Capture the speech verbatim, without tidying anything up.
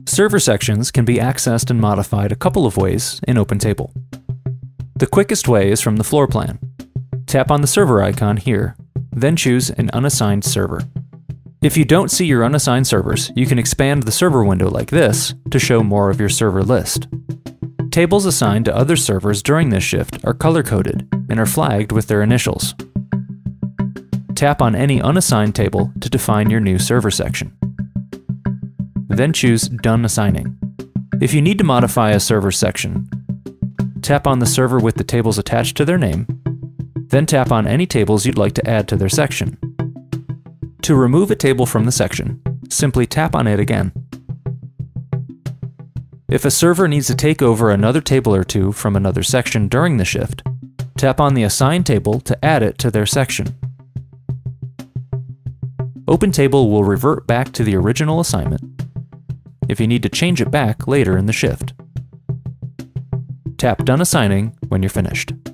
Server sections can be accessed and modified a couple of ways in OpenTable. The quickest way is from the floor plan. Tap on the server icon here, then choose an unassigned server. If you don't see your unassigned servers, you can expand the server window like this to show more of your server list. Tables assigned to other servers during this shift are color-coded and are flagged with their initials. Tap on any unassigned table to define your new server section. Then choose Done Assigning. If you need to modify a server section, tap on the server with the tables attached to their name, then tap on any tables you'd like to add to their section. To remove a table from the section, simply tap on it again. If a server needs to take over another table or two from another section during the shift, tap on the assigned table to add it to their section. OpenTable will revert back to the original assignment if you need to change it back later in the shift. Tap Done Assigning when you're finished.